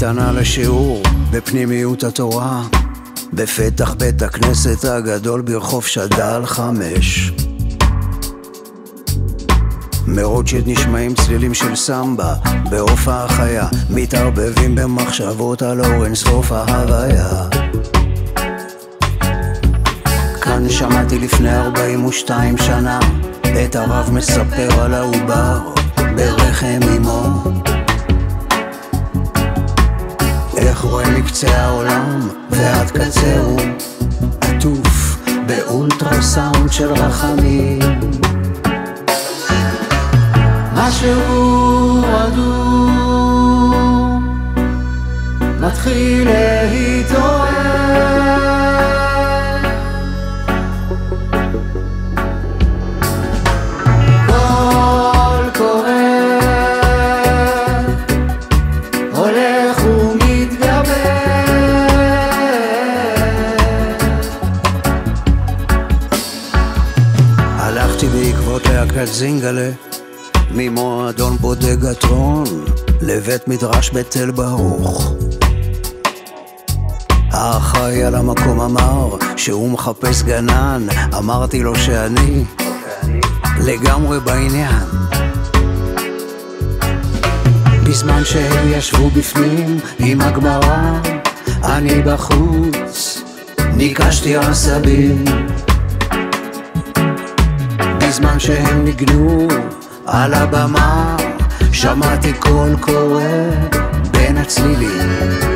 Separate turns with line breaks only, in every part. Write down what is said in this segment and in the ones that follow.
המתנה לשיעור בפנימיות התורה בפתח בית הכנסת הגדול ברחוב שד"ל 5. מרוטשילד נשמעים צלילים של סמבה בהופעה חיה, מתערבבים במחשבות על אורן סוף ההוויה. כאן שמעתי לפני 42 שנה את הרב מספר על העובר ברחם אמו, איך רואה מקצה העולם ועד קצהו עטוף באולטרסאונד של רחמים. משהו אדום מתחיל להתעורר, קול קורא הולך ומתגבר. הלכתי בעקבות להקת זינגלה ממועדון בודגתרון לבית מדרש בתל ברוך. האחראי על המקום אמר שהוא מחפש גנן, אמרתי לו שאני לגמרי בעניין. בזמן שהם ישבו בפנים עם הגמרא, אני בחוץ ניקשתי עשבים. בזמן שהם ניגנו על הבמה שמעתי קול קורא בין הצלילים.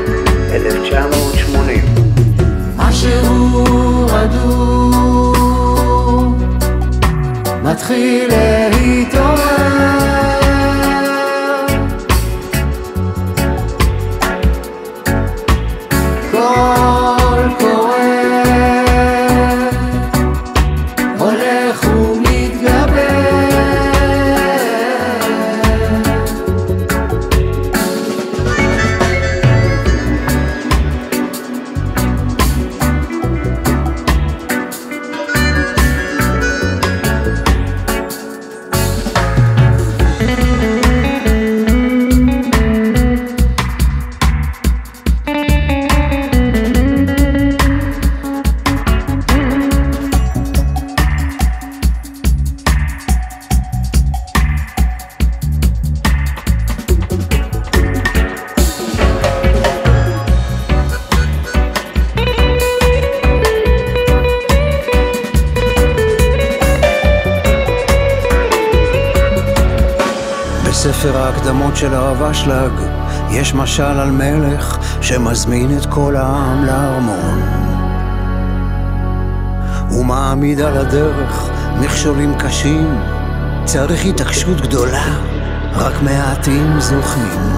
1980. משהו אדום מתחיל להתעורר, קול קורא הולך ומתגבר. בספר ההקדמות של הרב אשלג יש משל על מלך שמזמין את כל העם לארמון. הוא מעמיד על הדרך מכשולים קשים, צריך התעקשות גדולה, רק מעטים זוכים.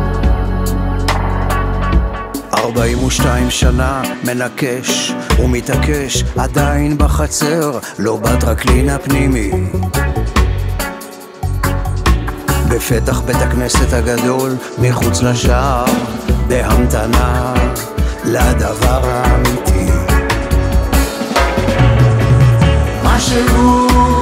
42 שנה מנקש ומתעקש, עדיין בחצר, לא בטרקלין הפנימי. בפתח בית הכנסת הגדול מחוץ לשער, בהמתנה לדבר האמיתי. משהו